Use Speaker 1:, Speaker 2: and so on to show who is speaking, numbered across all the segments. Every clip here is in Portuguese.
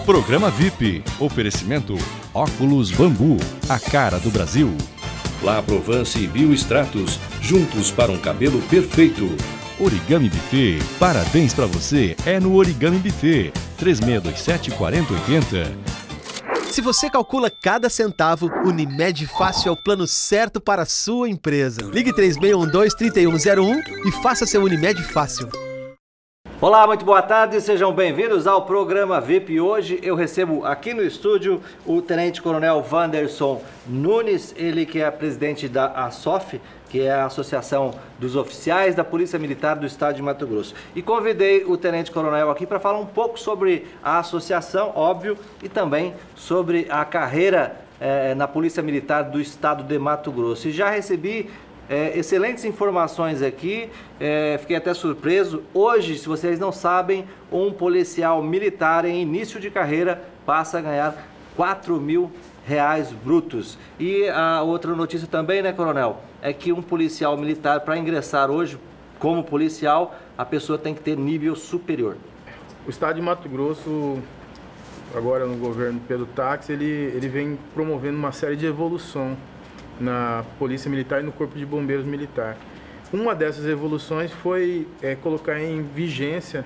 Speaker 1: Programa VIP. Oferecimento Óculos Bambu, a cara do Brasil.
Speaker 2: La Provence e Biostratos, juntos para um cabelo perfeito.
Speaker 1: Origami Buffet. Parabéns pra você, é no Origami Buffet. 3627-4080.
Speaker 3: Se você calcula cada centavo, Unimed Fácil é o plano certo para a sua empresa. Ligue 3612-3101 e faça seu Unimed Fácil.
Speaker 4: Olá, muito boa tarde, sejam bem-vindos ao programa VIP. Hoje eu recebo aqui no estúdio o Tenente Coronel Wanderson Nunes, ele que é presidente da ASOF, que é a Associação dos Oficiais da Polícia Militar do Estado de Mato Grosso. E convidei o Tenente Coronel aqui para falar um pouco sobre a associação, óbvio, e também sobre a carreira na Polícia Militar do Estado de Mato Grosso. E já recebi excelentes informações aqui, fiquei até surpreso. Hoje, se vocês não sabem, um policial militar em início de carreira passa a ganhar R$4.000 brutos. E a outra notícia também, né, Coronel, é que um policial militar, para ingressar hoje como policial, a pessoa tem que ter nível superior.
Speaker 5: O Estado de Mato Grosso, agora no governo Pedro Táxi, ele vem promovendo uma série de evolução na Polícia Militar e no Corpo de Bombeiros Militar. Uma dessas evoluções foi colocar em vigência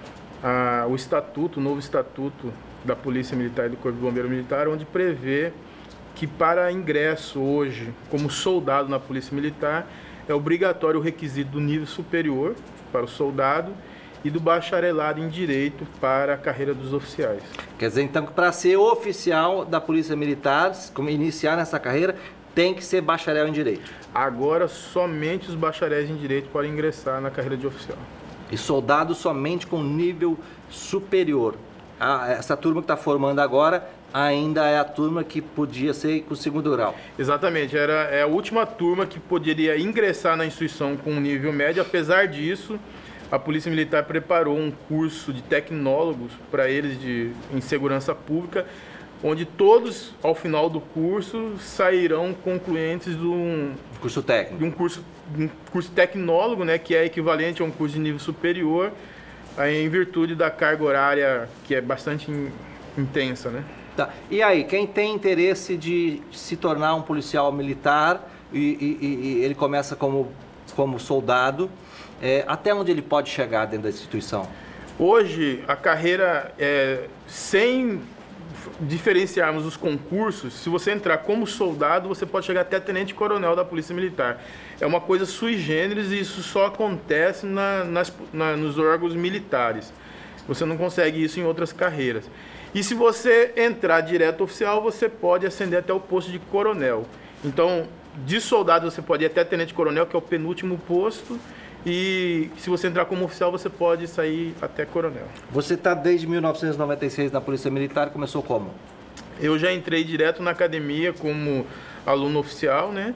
Speaker 5: o estatuto, o novo estatuto da Polícia Militar e do Corpo de Bombeiros Militar, onde prevê que para ingresso hoje como soldado na Polícia Militar é obrigatório o requisito do nível superior para o soldado e do bacharelado em Direito para a carreira dos oficiais.
Speaker 4: Quer dizer, então, que para ser oficial da Polícia Militar, como iniciar nessa carreira, tem que ser bacharel em Direito.
Speaker 5: Agora, somente os bacharéis em Direito podem ingressar na carreira de oficial.
Speaker 4: E soldado somente com nível superior. Essa turma que está formando agora ainda é a turma que podia ser com o segundo grau.
Speaker 5: Exatamente, é a última turma que poderia ingressar na instituição com nível médio. Apesar disso, a Polícia Militar preparou um curso de tecnólogos para eles em segurança pública, onde todos, ao final do curso, sairão concluentes de um
Speaker 4: curso técnico,
Speaker 5: de um curso tecnólogo, né, que é equivalente a um curso de nível superior, em virtude da carga horária que é bastante intensa, né?
Speaker 4: Tá. E aí, quem tem interesse de se tornar um policial militar e ele começa como soldado, até onde ele pode chegar dentro da instituição?
Speaker 5: Hoje, a carreira, sem diferenciarmos os concursos, se você entrar como soldado, você pode chegar até tenente-coronel da Polícia Militar. É uma coisa sui generis e isso só acontece nos órgãos militares. Você não consegue isso em outras carreiras. E se você entrar direto oficial, você pode ascender até o posto de coronel. Então, de soldado você pode ir até tenente-coronel, que é o penúltimo posto, e se você entrar como oficial, você pode sair até coronel.
Speaker 4: Você está desde 1996 na Polícia Militar, começou como?
Speaker 5: Eu já entrei direto na academia como aluno oficial, né?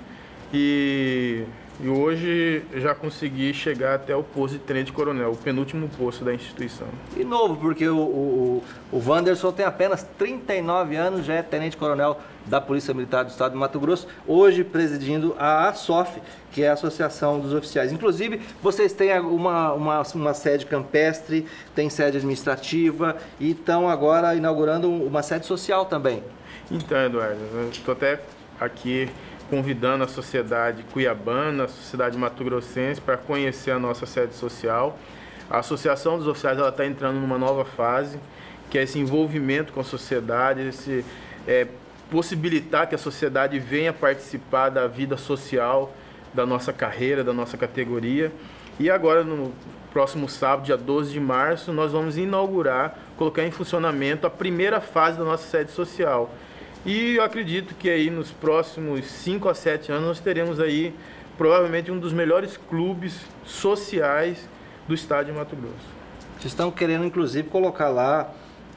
Speaker 5: E hoje já consegui chegar até o posto de tenente-coronel, o penúltimo posto da instituição.
Speaker 4: E novo, porque o Wanderson tem apenas 39 anos, já é tenente-coronel da Polícia Militar do Estado de Mato Grosso, hoje presidindo a ASOF, que é a Associação dos Oficiais. Inclusive, vocês têm uma sede campestre, tem sede administrativa e estão agora inaugurando uma sede social também.
Speaker 5: Então, Eduardo, eu estou até aqui convidando a sociedade cuiabana, a sociedade mato-grossense para conhecer a nossa sede social. A Associação dos Oficiais está entrando numa nova fase, que é esse envolvimento com a sociedade, possibilitar que a sociedade venha participar da vida social da nossa carreira, da nossa categoria. E agora, no próximo sábado, dia 12 de março, nós vamos inaugurar, colocar em funcionamento a primeira fase da nossa sede social. E eu acredito que aí nos próximos 5 a 7 anos nós teremos aí provavelmente um dos melhores clubes sociais do estado de Mato Grosso.
Speaker 4: Vocês estão querendo inclusive colocar lá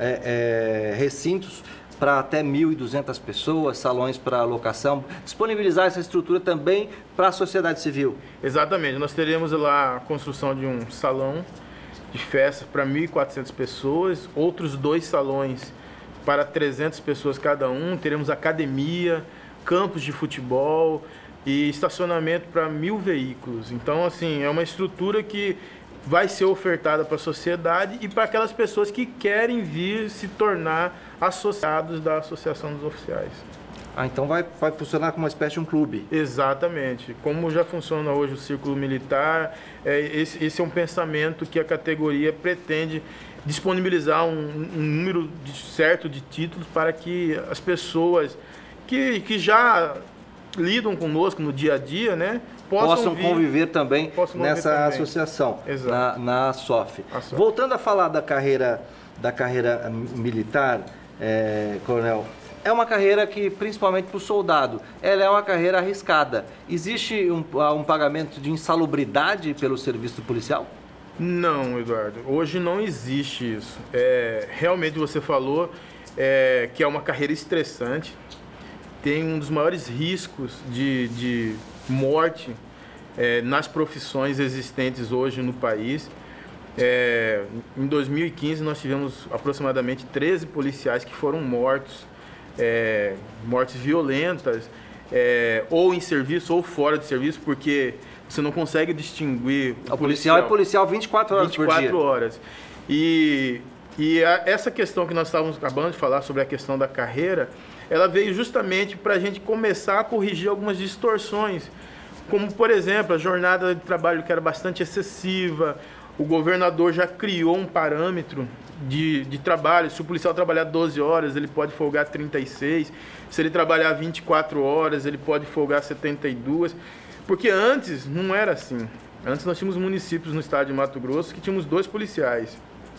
Speaker 4: recintos para até 1.200 pessoas, salões para locação, disponibilizar essa estrutura também para a sociedade civil.
Speaker 5: Exatamente, nós teremos lá a construção de um salão de festas para 1.400 pessoas, outros 2 salões para 300 pessoas cada um, teremos academia, campos de futebol e estacionamento para 1.000 veículos. Então, assim, é uma estrutura que vai ser ofertada para a sociedade e para aquelas pessoas que querem vir se tornar associados da Associação dos Oficiais.
Speaker 4: Ah, então vai funcionar como uma espécie de um clube.
Speaker 5: Exatamente. Como já funciona hoje o Círculo Militar, esse é um pensamento que a categoria pretende disponibilizar um número certo de títulos para que as pessoas que já lidam conosco no dia a dia, né, possam
Speaker 4: conviver também nessa associação, na ASOF. Voltando a falar da carreira militar, Coronel, é uma carreira que, principalmente para o soldado, ela é uma carreira arriscada. Existe um pagamento de insalubridade pelo serviço policial?
Speaker 5: Não, Eduardo. Hoje não existe isso. Realmente você falou que é uma carreira estressante. Tem um dos maiores riscos de morte nas profissões existentes hoje no país. Em 2015, nós tivemos aproximadamente 13 policiais que foram mortos. Mortes violentas, ou em serviço ou fora de serviço, porque você não consegue distinguir
Speaker 4: o policial é policial 24 horas por dia.
Speaker 5: 24 horas. E essa questão que nós estávamos acabando de falar sobre a questão da carreira, ela veio justamente para a gente começar a corrigir algumas distorções, como, por exemplo, a jornada de trabalho que era bastante excessiva. O governador já criou um parâmetro de trabalho. Se o policial trabalhar 12 horas, ele pode folgar 36. Se ele trabalhar 24 horas, ele pode folgar 72. Porque antes não era assim. Antes nós tínhamos municípios no estado de Mato Grosso que tínhamos 2 policiais.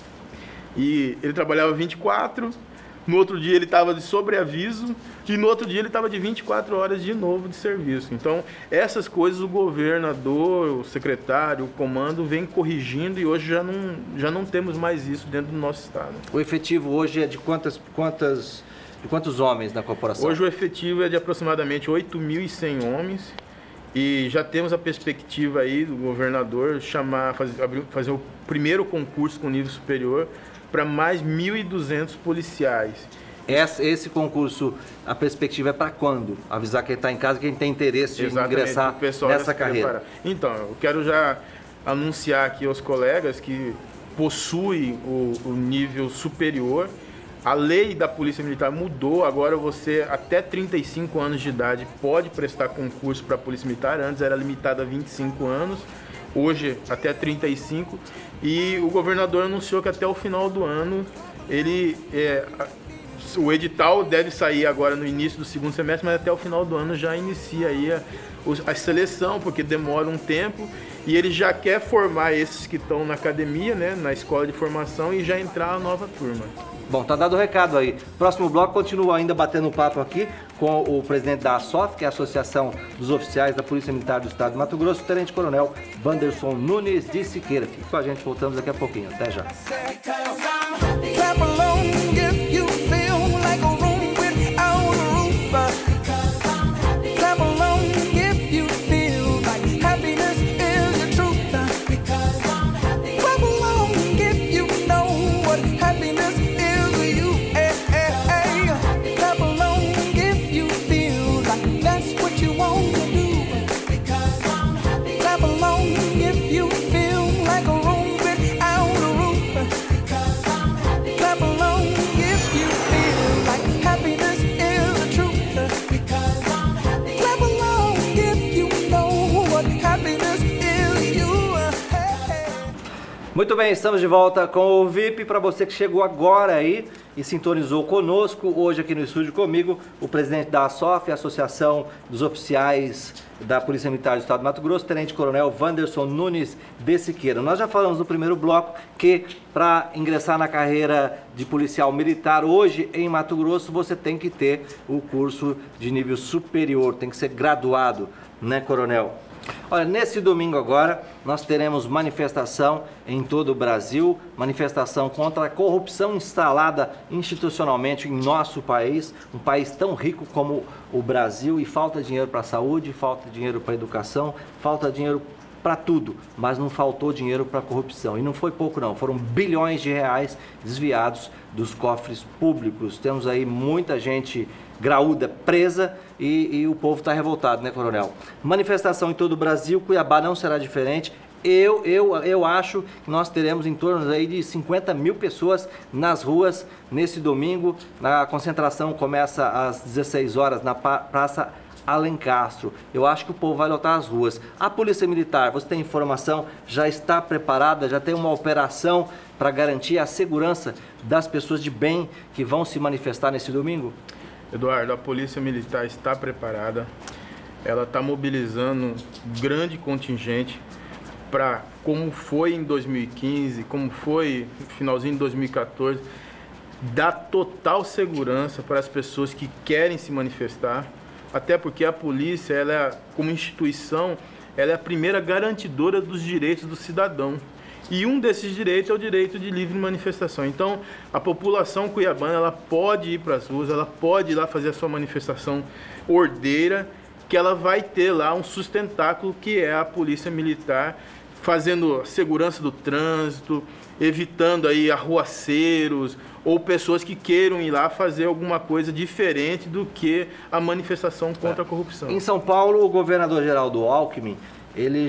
Speaker 5: E ele trabalhava 24, no outro dia ele estava de sobreaviso e no outro dia ele estava de 24 horas de novo de serviço. Então, essas coisas o governador, o secretário, o comando vem corrigindo e hoje já não temos mais isso dentro do nosso estado.
Speaker 4: O efetivo hoje é de quantos homens na corporação?
Speaker 5: Hoje o efetivo é de aproximadamente 8.100 homens e já temos a perspectiva aí do governador fazer o primeiro concurso com nível superior para mais 1.200 policiais.
Speaker 4: Esse concurso, a perspectiva é para quando? Avisar quem está em casa, quem tem interesse em ingressar nessa carreira.
Speaker 5: Então, eu quero já anunciar aqui aos colegas que possuem o nível superior. A lei da Polícia Militar mudou, agora você até 35 anos de idade pode prestar concurso para a Polícia Militar, antes era limitado a 25 anos. Hoje até 35, e o governador anunciou que até o final do ano o edital deve sair agora no início do segundo semestre, mas até o final do ano já inicia aí a seleção, porque demora um tempo, e ele já quer formar esses que estão na academia, né, na escola de formação, e já entrar a nova turma.
Speaker 4: Bom, tá dado o recado aí. Próximo bloco continua ainda batendo papo aqui com o presidente da ASOF, que é a Associação dos Oficiais da Polícia Militar do Estado de Mato Grosso, o Tenente Coronel Wanderson Nunes de Siqueira. Fique com a gente, voltamos daqui a pouquinho. Até já. Muito bem, estamos de volta com o VIP. Para você que chegou agora aí e sintonizou conosco, hoje aqui no estúdio comigo, o presidente da ASOF, a Associação dos Oficiais da Polícia Militar do Estado de Mato Grosso, Tenente Coronel Wanderson Nunes de Siqueira. Nós já falamos no primeiro bloco que para ingressar na carreira de policial militar hoje em Mato Grosso, você tem que ter o curso de nível superior, tem que ser graduado, né, Coronel? Olha, nesse domingo agora, nós teremos manifestação em todo o Brasil, manifestação contra a corrupção instalada institucionalmente em nosso país, um país tão rico como o Brasil, e falta dinheiro para a saúde, falta dinheiro para a educação, falta dinheiro para tudo, mas não faltou dinheiro para a corrupção. E não foi pouco não, foram bilhões de reais desviados dos cofres públicos. Temos aí muita gente graúda presa e o povo está revoltado, né, Coronel? Manifestação em todo o Brasil, Cuiabá não será diferente. Eu acho que nós teremos em torno aí de 50 mil pessoas nas ruas nesse domingo. A concentração começa às 16 horas na Praça Alencastro. Eu acho que o povo vai lotar as ruas. A Polícia Militar, você tem informação, já está preparada, já tem uma operação para garantir a segurança das pessoas de bem que vão se manifestar nesse domingo?
Speaker 5: Eduardo, a Polícia Militar está preparada. Ela está mobilizando um grande contingente para, como foi em 2015, como foi no finalzinho de 2014, dar total segurança para as pessoas que querem se manifestar, até porque a polícia, ela, como instituição, ela é a primeira garantidora dos direitos do cidadão. E um desses direitos é o direito de livre manifestação. Então, a população cuiabana, ela pode ir para as ruas, ela pode ir lá fazer a sua manifestação ordeira, que ela vai ter lá um sustentáculo que é a Polícia Militar, fazendo segurança do trânsito, evitando aí arruaceiros ou pessoas que queiram ir lá fazer alguma coisa diferente do que a manifestação contra a corrupção.
Speaker 4: Em São Paulo, o governador Geraldo Alckmin, ele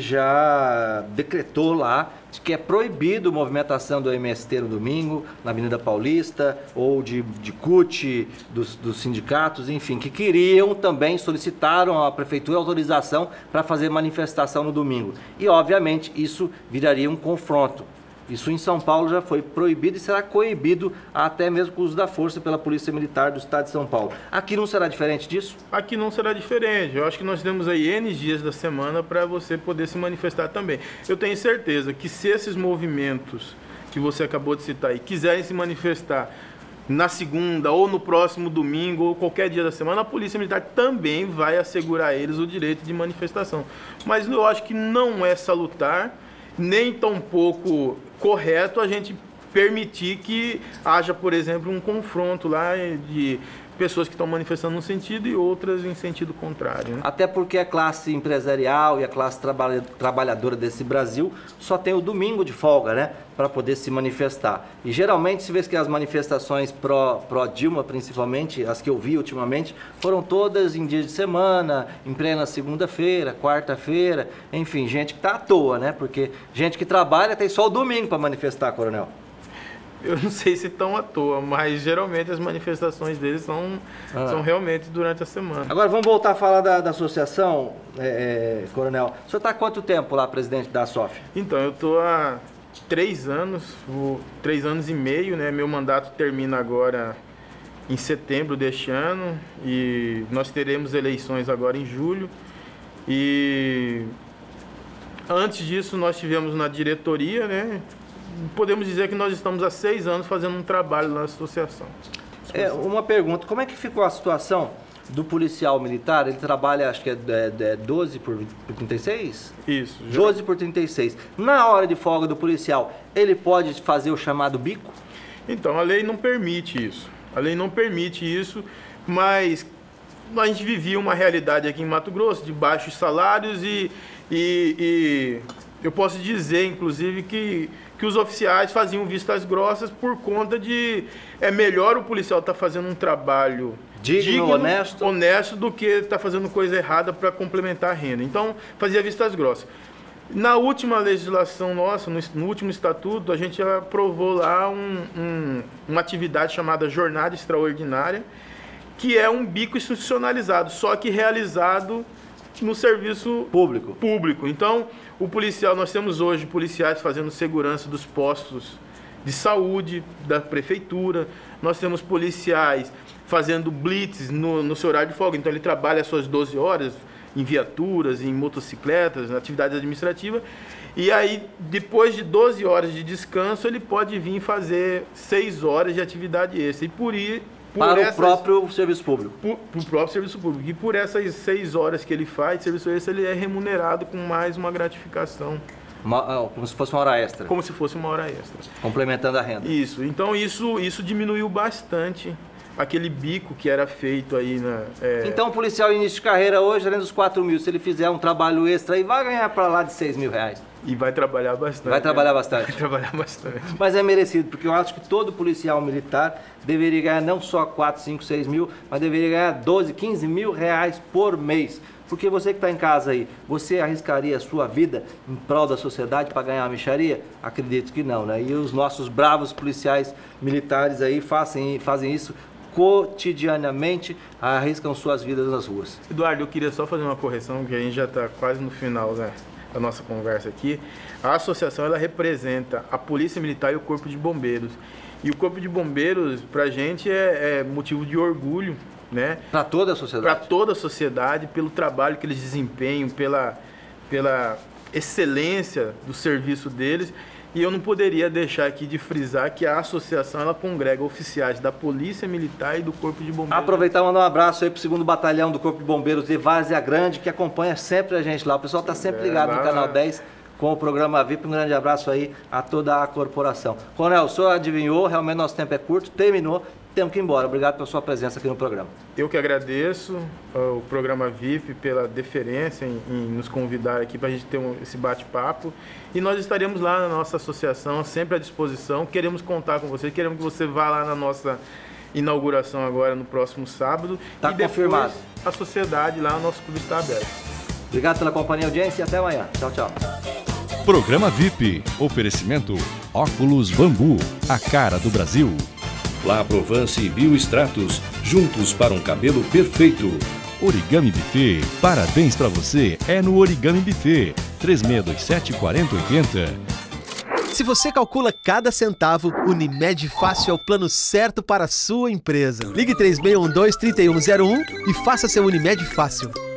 Speaker 4: já decretou lá que é proibido a movimentação do MST no domingo, na Avenida Paulista, ou de CUT, dos sindicatos, enfim, que queriam também, solicitaram à prefeitura autorização para fazer manifestação no domingo. E, obviamente, isso viraria um confronto. Isso em São Paulo já foi proibido e será coibido até mesmo com o uso da força pela Polícia Militar do Estado de São Paulo. Aqui não será diferente disso?
Speaker 5: Aqui não será diferente. Eu acho que nós temos aí N dias da semana para você poder se manifestar também. Eu tenho certeza que se esses movimentos que você acabou de citar aí quiserem se manifestar na segunda ou no próximo domingo ou qualquer dia da semana, a Polícia Militar também vai assegurar a eles o direito de manifestação. Mas eu acho que não é salutar, nem tampouco correto a gente permitir que haja, por exemplo, um confronto lá de pessoas que estão manifestando num sentido e outras em sentido contrário, né?
Speaker 4: Até porque a classe empresarial e a classe trabalhadora desse Brasil só tem o domingo de folga, né? Para poder se manifestar. E geralmente se vê que as manifestações pró-Dilma, principalmente, as que eu vi ultimamente, foram todas em dia de semana, em plena segunda-feira, quarta-feira, enfim, gente que está à toa, né? Porque gente que trabalha tem só o domingo para manifestar, coronel.
Speaker 5: Eu não sei se estão à toa, mas geralmente as manifestações deles são realmente durante a semana.
Speaker 4: Agora vamos voltar a falar da associação, coronel. O senhor está há quanto tempo lá, presidente da ASOF?
Speaker 5: Então, eu estou há 3 anos, 3 anos e meio, né? Meu mandato termina agora em setembro deste ano e nós teremos eleições agora em julho. E antes disso nós tivemos na diretoria, né? Podemos dizer que nós estamos há 6 anos fazendo um trabalho na associação.
Speaker 4: Uma pergunta, como é que ficou a situação do policial militar? Ele trabalha, acho que é 12 por 36?
Speaker 5: Isso.
Speaker 4: 12 por 36. Na hora de folga do policial, ele pode fazer o chamado bico?
Speaker 5: Então, a lei não permite isso. A lei não permite isso, mas a gente vivia uma realidade aqui em Mato Grosso de baixos salários e eu posso dizer, inclusive, que os oficiais faziam vistas grossas por conta de... É melhor o policial estar fazendo um trabalho digno, honesto do que estar fazendo coisa errada para complementar a renda. Então, fazia vistas grossas. Na última legislação nossa, no último estatuto, a gente aprovou lá uma atividade chamada Jornada Extraordinária, que é um bico institucionalizado, só que realizado no serviço público. Então, o policial, nós temos hoje policiais fazendo segurança dos postos de saúde da prefeitura, nós temos policiais fazendo blitz no seu horário de folga, então ele trabalha as suas 12 horas em viaturas, em motocicletas, na atividade administrativa, e aí depois de 12 horas de descanso ele pode vir fazer 6 horas de atividade extra, e
Speaker 4: para o próprio serviço público.
Speaker 5: Para o próprio serviço público. E por essas 6 horas que ele faz de serviço extra, ele é remunerado com mais uma gratificação.
Speaker 4: Como se fosse uma hora extra.
Speaker 5: Como se fosse uma hora extra.
Speaker 4: Complementando a renda.
Speaker 5: Isso. Então isso diminuiu bastante aquele bico que era feito aí na...
Speaker 4: Então o policial início de carreira hoje, além dos 4 mil, se ele fizer um trabalho extra aí, vai ganhar para lá de 6 mil reais.
Speaker 5: E vai trabalhar bastante.
Speaker 4: Vai trabalhar bastante.
Speaker 5: Vai trabalhar bastante.
Speaker 4: Mas é merecido, porque eu acho que todo policial militar deveria ganhar não só 4, 5, 6 mil, mas deveria ganhar 12, 15 mil reais por mês. Porque você que está em casa aí, você arriscaria a sua vida em prol da sociedade para ganhar uma mixaria? Acredito que não, né? E os nossos bravos policiais militares aí fazem isso cotidianamente, arriscam suas vidas nas ruas.
Speaker 5: Eduardo, eu queria só fazer uma correção, que a gente já está quase no final, né, da nossa conversa aqui. A associação, ela representa a Polícia Militar e o Corpo de Bombeiros. E o Corpo de Bombeiros, para a gente, é motivo de orgulho, né?
Speaker 4: Para toda a sociedade?
Speaker 5: Para toda a sociedade, pelo trabalho que eles desempenham, pela excelência do serviço deles. E eu não poderia deixar aqui de frisar que a associação, ela congrega oficiais da Polícia Militar e do Corpo de Bombeiros.
Speaker 4: Aproveitar e mandar um abraço aí pro 2º Batalhão do Corpo de Bombeiros de Várzea Grande, que acompanha sempre a gente lá. O pessoal está sempre ligado no Canal 10 com o programa VIP. Um grande abraço aí a toda a corporação. Coronel, o senhor adivinhou, realmente nosso tempo é curto, terminou. Temos que ir embora. Obrigado pela sua presença aqui no programa.
Speaker 5: Eu que agradeço o programa VIP pela deferência em nos convidar aqui para a gente ter esse bate-papo. E nós estaremos lá na nossa associação, sempre à disposição. Queremos contar com você, queremos que você vá lá na nossa inauguração agora no próximo sábado.
Speaker 4: Tá confirmado.
Speaker 5: A sociedade lá, o nosso clube está aberto.
Speaker 4: Obrigado pela companhia e audiência e até amanhã. Tchau, tchau.
Speaker 1: Programa VIP. Oferecimento Óculos Bambu, a cara do Brasil.
Speaker 2: La Provence e Bioextratos, juntos para um cabelo perfeito.
Speaker 1: Origami Buffet. Parabéns pra você, é no Origami Buffet. 3627-4080.
Speaker 3: Se você calcula cada centavo, Unimed Fácil é o plano certo para a sua empresa. Ligue 3612-3101 e faça seu Unimed Fácil.